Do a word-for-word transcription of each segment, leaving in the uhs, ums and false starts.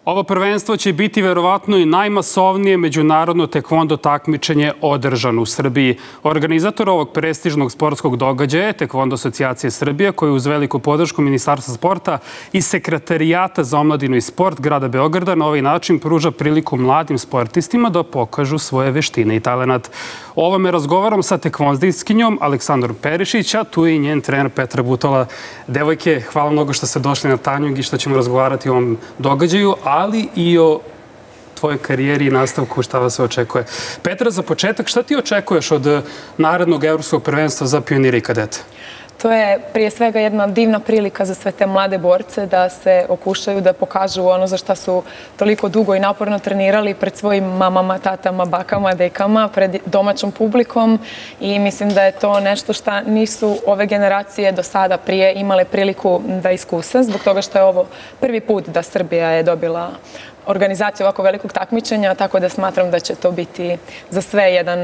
Ovo prvenstvo će biti verovatno i najmasovnije međunarodno tekvondo takmičenje održano u Srbiji. Organizator ovog prestižnog sportskog događaja je Tekvondo asocijacije Srbije, koja uz veliku podršku Ministarstva sporta i Sekretarijata za omladinu i sport grada Beograda na ovaj način pruža priliku mladim sportistima da pokažu svoje veštine i talenat. O ovome razgovaram sa tekvondistkinjom Aleksandrom Perišić, a tu je i njen trener Petra Butola. Devojke, hvala mnogo što ste došli na Tanjug i što ćemo razgovarati o ovom događaju, ali i o tvojoj karijeri i nastavku šta vas se očekuje. Petra, za početak, šta ti očekuješ od narednog evropskog prvenstva za pionire i kadete? To je prije svega jedna divna prilika za sve te mlade borce da se okušaju, da pokažu ono za šta su toliko dugo i naporno trenirali pred svojim mamama, tatama, bakama, dekama, pred domaćom publikom i mislim da je to nešto što nisu ove generacije do sada prije imale priliku da iskuse, zbog toga što je ovo prvi put da Srbija je dobila organizaciju ovako velikog takmičenja, tako da smatram da će to biti za sve jedan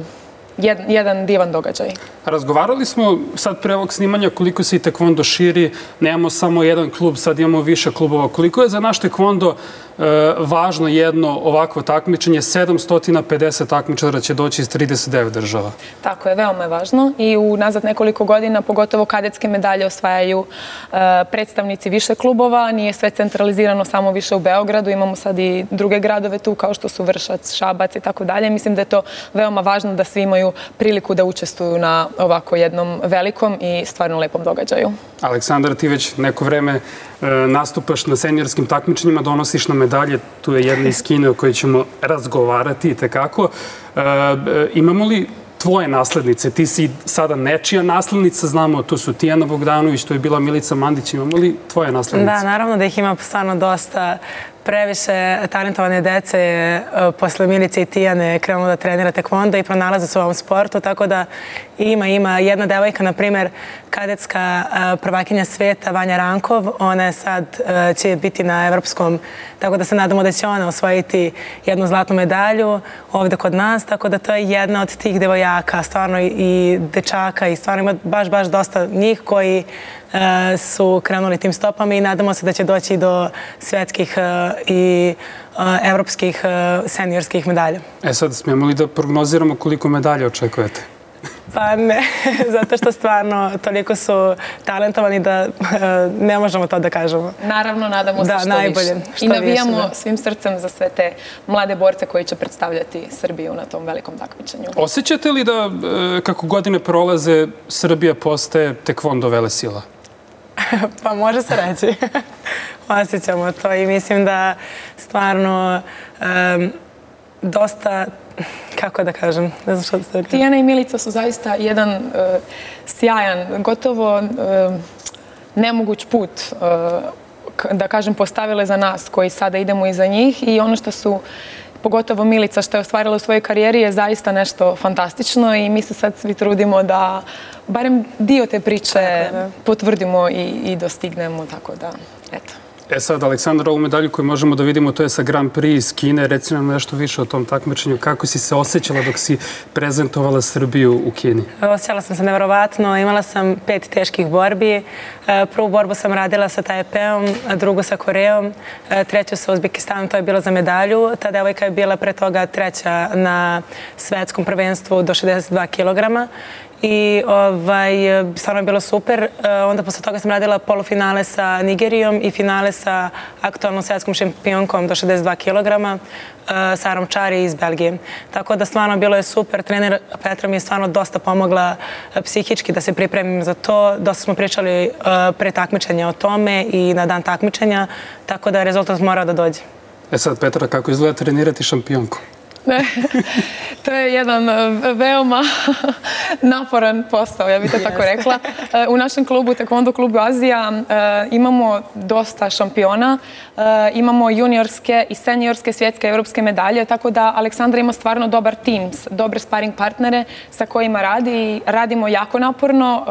Jedan, jedan divan događaj. Razgovarali smo sad pre ovog snimanja koliko se i tekvondo širi. Nemamo samo jedan klub, sad imamo više klubova. Koliko je za naš tekvondo e, važno jedno ovakvo takmičenje? sedamsto pedeset takmičara će doći iz trideset devet država. Tako je, veoma je važno. I u nazad nekoliko godina, pogotovo kadetske medalje, osvajaju e, predstavnici više klubova. Nije sve centralizirano samo više u Beogradu. Imamo sad i druge gradove tu, kao što su Vršac, Šabac i tako dalje. Mislim da je to veoma važno da svi imaju priliku da učestvuju na ovako jednom velikom i stvarno lepom događaju. Aleksandar, ti već neko vreme e, nastupaš na seniorskim takmičenjima, donosiš na medalje, tu je jedna iz Kine o kojoj ćemo razgovarati i tekako. E, e, imamo li tvoje naslednice? Ti si sada nečija naslednica, znamo, tu su Tijana Bogdanović, tu je bila Milica Mandić, imamo li tvoje naslednice? Da, naravno da ih ima stvarno dosta. Previše talentovane dece je posle Milice i Tijane krenulo da trenira tekvondo i pronalaze se u ovom sportu, tako da ima, ima jedna devojka, na primjer, kadetska prvakinja sveta, Vanja Rankov, ona je sad, će biti na evropskom, tako da se nadamo da će ona osvojiti jednu zlatnu medalju ovde kod nas, tako da to je jedna od tih devojaka, stvarno i dečaka i stvarno ima baš, baš dosta njih koji su krenuli tim stopama i nadamo se da će doći do svetskih i evropskih seniorskih medalja. E sad, smijemo li da prognoziramo koliko medalja očekujete? Pa ne, zato što stvarno toliko su talentovani da ne možemo to da kažemo. Naravno, nadamo se što više. I navijamo svim srcem za sve te mlade borce koji će predstavljati Srbiju na tom velikom takmičenju. Osjećate li da, kako godine prolaze, Srbija postaje tekvondo velesila? Pa može se reći. Osjećamo to i mislim da stvarno um, dosta, kako da kažem, ne znam što da se kažem. Tijana i Milica su zaista jedan uh, sjajan, gotovo uh, nemoguć put, uh, da kažem, postavile za nas koji sada idemo iza njih i ono što su pogotovo Milica što je ostvarila u svojoj karijeri je zaista nešto fantastično i mi se sad svi trudimo da barem dio te priče potvrdimo i, i dostignemo, tako da, eto. E sad, Aleksandar, ovu medalju koju možemo da vidimo, to je sa Grand Prix iz Kine. Reci nam nešto više o tom takmičenju. Kako si se osjećala dok si prezentovala Srbiju u Kini? Osjećala sam se neverovatno. Imala sam pet teških borbi. Prvu borbu sam radila sa Tajpeom, drugu sa Korejom, treću sa Uzbekistanom, to je bilo za medalju. Ta devojka je bila pre toga treća na svetskom prvenstvu do šezdeset dva kilograma. I ovaj, stvarno je bilo super. Onda posle toga sam radila polufinale sa Nigerijom i finale sa aktualnom svetskom šampionkom do šezdeset dva kilograma, Sarom Čari iz Belgije. Tako da stvarno bilo je super. Trener Petra mi je stvarno dosta pomogla psihički da se pripremim za to. Dosta smo pričali pre takmičenja o tome i na dan takmičenja, tako da rezultat mora da dođe. E sad, Petra, kako izgleda trenirati šampionku? To je jedan veoma naporan posao, ja bih to tako rekla. U našem klubu, Tekvondo klubu Azija, imamo dosta šampiona, imamo juniorske i seniorske svjetske evropske medalje, tako da Aleksandra ima stvarno dobar tim, dobre sparing partnere sa kojima radi. Radimo jako naporno,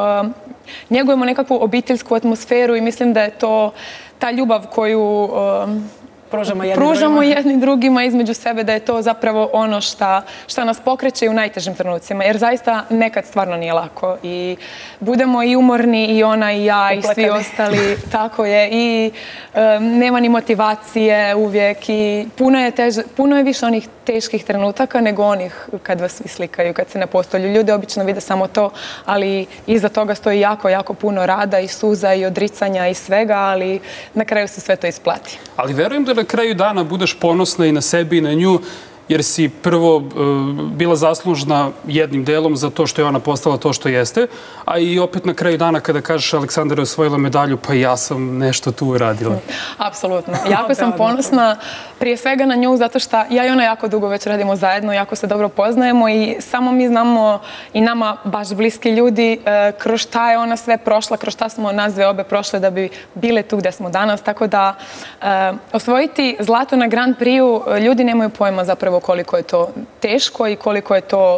njegujemo nekakvu obiteljsku atmosferu i mislim da je to ta ljubav koju pružamo jedni pružamo drugima. jedni drugima između sebe, da je to zapravo ono šta, šta nas pokreće u najtežim trenucima. Jer zaista nekad stvarno nije lako. I budemo i umorni, i ona i ja, i svi ostali. Tako je. I um, nema ni motivacije uvijek. I puno je, teže, puno je više onih teških trenutaka nego onih kad vas svi slikaju, kad se ne postolju. Ljudi obično vide samo to, ali iza toga stoji jako, jako puno rada i suza i odricanja i svega, ali na kraju se sve to isplati. Ali verujem da na kraju dana budeš ponosna i na sebi i na nju, jer si prvo uh, bila zaslužna jednim delom za to što je ona postala to što jeste, a i opet na kraju dana kada kažeš Aleksandra je osvojila medalju, pa ja sam nešto tu uradila. Apsolutno. Jako sam ponosna prije svega na nju, zato što ja i ona jako dugo već radimo zajedno, jako se dobro poznajemo i samo mi znamo i nama baš bliski ljudi uh, kroz šta je ona sve prošla, kroz šta smo nas dve obe prošle da bi bile tu gde smo danas. Tako da uh, osvojiti zlato na Grand Prix-u, ljudi nemaju pojma zapravo koliko je to teško i koliko je to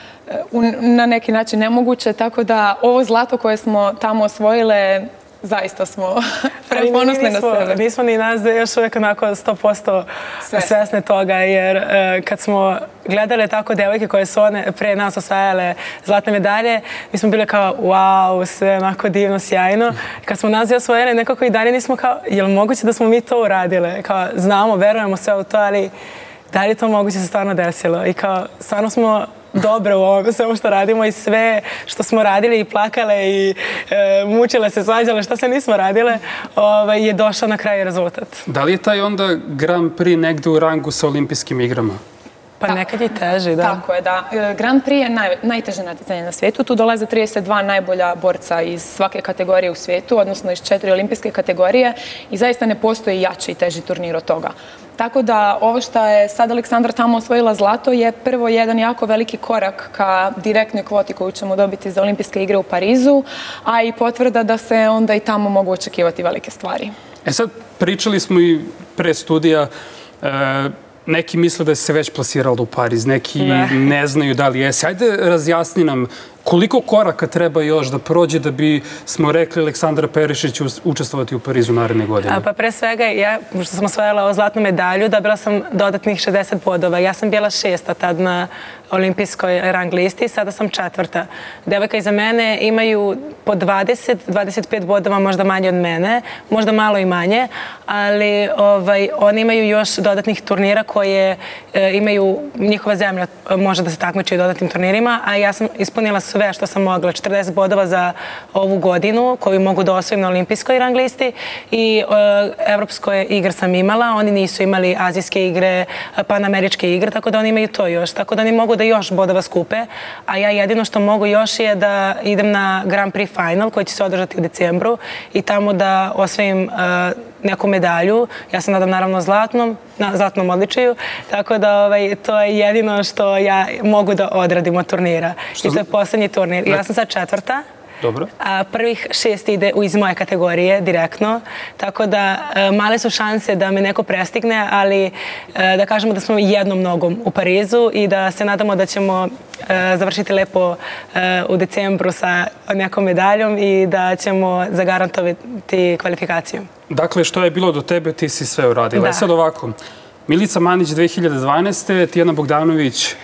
na neki način nemoguće, tako da ovo zlato koje smo tamo osvojile, zaista smo preponosne na sebe. Nismo ni nas da još uvijek onako sto posto svesne toga, jer kad smo gledale tako devojke koje su one pre nas osvajale zlatne medalje, mi smo bile kao wow, sve onako divno, sjajno. Kad smo nas osvojili, nekako i dalje nismo kao, je li moguće da smo mi to uradile? Kao, znamo, verujemo sve u to, ali da li to moguće se stvarno desilo? I kao, stvarno smo dobre u ovome, sve što radimo i sve što smo radili i plakale i e, mučile se, svađale, što se nismo radile, ovaj, je došao na kraju rezultat. Da li je taj onda Grand Prix negde u rangu sa olimpijskim igrama? Pa Ta, nekad je teži, da. Tako je, da. Grand Prix je naj, najteže natjecanje na svijetu. Tu dolaze trideset dva najbolja borca iz svake kategorije u svijetu, odnosno iz četiri olimpijske kategorije i zaista ne postoji jači i teži turnir od toga. Tako da ovo što je sad Aleksandra tamo osvojila zlato je prvo jedan jako veliki korak ka direktnoj kvoti koju ćemo dobiti za olimpijske igre u Parizu, a i potvrda da se onda i tamo mogu očekivati velike stvari. E sad, pričali smo i pre studija, e, neki misle da se već plasiralo u Pariz, neki ne, ne znaju da li jesi. Ajde razjasni nam koliko koraka treba još da prođe da bi smo rekli Aleksandra Perišić će učestvovati u Parizu naredne godine? A, pa pre svega, ja, što sam osvojila o zlatnu medalju, dobila sam dodatnih šezdeset bodova. Ja sam bila šesta tad na olimpijskoj rang listi, sada sam četvrta. Devojka iza mene imaju po dvadeset do dvadeset pet bodova, možda manje od mene, možda malo i manje, ali ovaj, oni imaju još dodatnih turnira koje e, imaju, njihova zemlja može da se takmiči u dodatnim turnirima, a ja sam ispunila sve što sam mogla, četrdeset bodova za ovu godinu koju mogu da osvojim na olimpijskoj rang listi i e, evropskoj igre sam imala, oni nisu imali azijske igre, panameričke igre, tako da oni imaju to još, tako da oni mogu da još bodova skupe, a ja jedino što mogu još je da idem na Grand Prix final koji će se održati u decembru i tamo da osvojim uh, neku medalju. Ja se nadam naravno zlatnom, na zlatnom odličaju, tako da ovaj, to je jedino što ja mogu da odradim od turnira. Što I to je poslednji turnir. Ja sam sad četvrta. Dobro. A prvih šest ide iz moje kategorije direktno, tako da e, male su šanse da me neko prestigne, ali e, da kažemo da smo jednom nogom u Parizu i da se nadamo da ćemo e, završiti lepo e, u decembru sa nekom medaljom i da ćemo zagarantovati kvalifikaciju. Dakle, što je bilo do tebe, ti si sve uradila. Da. Sad ovako, Milica Manić dve hiljade dvanaeste, Tijana Bogdanović e,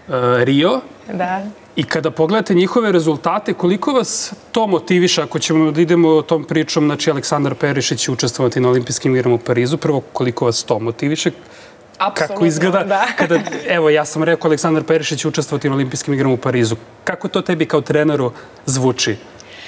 Rio. Da. I kada pogledate njihove rezultate, koliko vas to motiviše, ako ćemo da idemo tom pričom, znači Aleksandar Perišić će učestvovati na olimpijskim igrama u Parizu, prvo koliko vas to motiviše? Apsolutno, kako izgleda da. Kada, evo, ja sam rekao Aleksandar Perišić će učestvovati na olimpijskim igrama u Parizu. Kako to tebi kao treneru zvuči?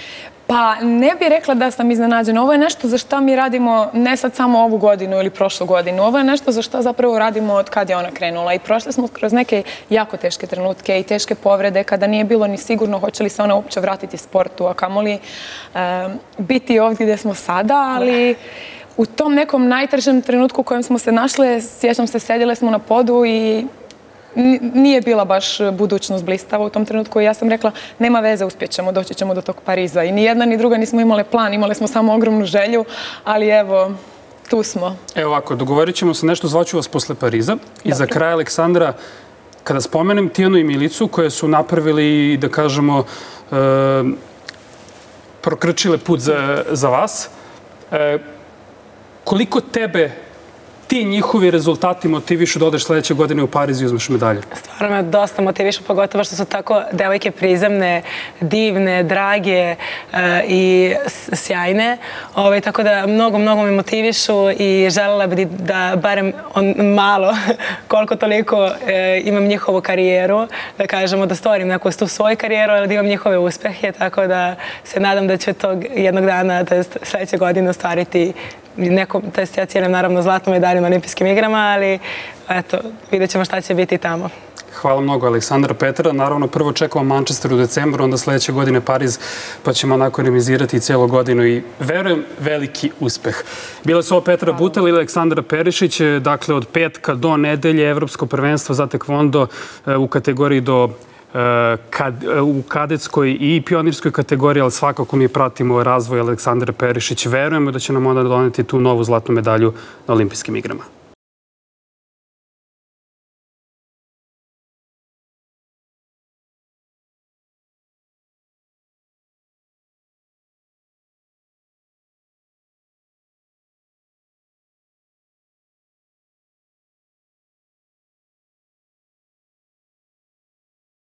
Pa ne bih rekla da sam iznenađena. Ovo je nešto za što mi radimo ne sad samo ovu godinu ili prošlu godinu. Ovo je nešto za što zapravo radimo od kad je ona krenula. I prošli smo kroz neke jako teške trenutke i teške povrede kada nije bilo ni sigurno hoće li se ona uopće vratiti sportu, a kamoli um, biti ovdje gdje smo sada, ali u tom nekom najtežem trenutku u kojem smo se našle, sjećam se, sedile smo na podu i nije bila baš budućnost blistava u tom trenutku i ja sam rekla nema veze, uspjećemo, doći ćemo do tog Pariza. I ni jedna ni druga nismo imale plan, imali smo samo ogromnu želju, ali evo, tu smo. Evo ovako, dogovorit ćemo se nešto, zvaću vas posle Pariza. I za kraj, Aleksandra, kada spomenem Tijanu i Milicu, koje su napravili, da kažemo, e, prokrčile put za, za vas, e, koliko tebe ti njihovi rezultati motivišu da odeš sledeće godine u Pariz i uzmeš medalje? Stvarno me dosta motivišu, pogotovo što su tako devojke prizemne, divne, drage i sjajne. Tako da mnogo, mnogo me motivišu i želela bi da barem malo, koliko toliko imam njihovu karijeru, da kažemo da stvorim neku tu svoju karijeru, ali da imam njihove uspehe, tako da se nadam da će tog jednog dana, to je sledeće godine, ostvariti neko, to jest ja cijelim naravno zlatnu medalju na olimpijskim igrama, ali eto, vidjet ćemo šta će biti tamo. Hvala mnogo, Aleksandra Petra. Naravno, prvo čekamo Manchester u decembru, onda sledeće godine Pariz, pa ćemo onako remizirati cijelu godinu i verujem veliki uspeh. Bila su ovo Petra Butel i Aleksandra Perišić, dakle od petka do nedelje Evropsko prvenstvo za tekvondo u kategoriji do u kadetskoj i pionirskoj kategoriji, ali svakako mi pratimo razvoj Aleksandre Perišić. Verujemo da će nam onda doneti tu novu zlatnu medalju na olimpijskim igrama.